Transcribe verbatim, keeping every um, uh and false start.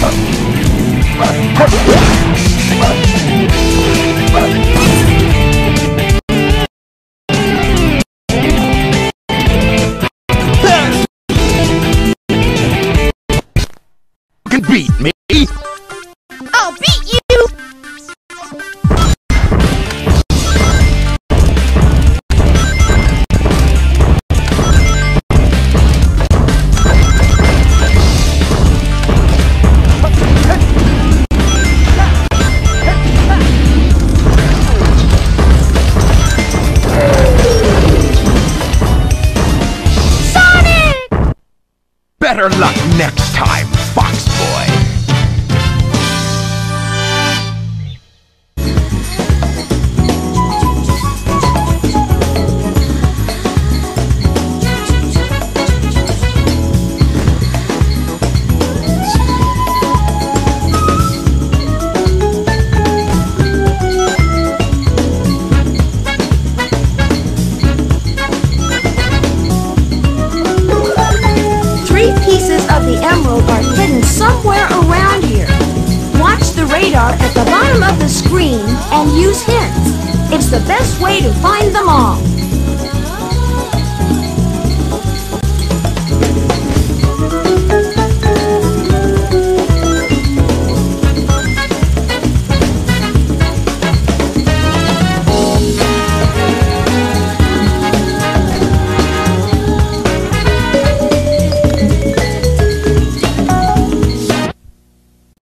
Can beat me? I'll beat you! Better luck next time, Fox Boy! The emerald are hidden somewhere around here. Watch the radar at the bottom of the screen and use hints. It's the best way to find them all.